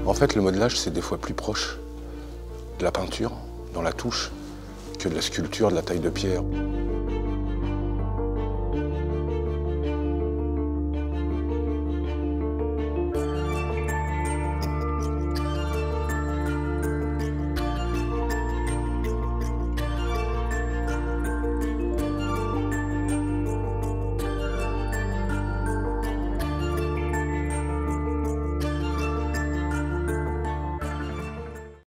En fait, le modelage, c'est des fois plus proche de la peinture, dans la touche, que de la sculpture, de la taille de pierre.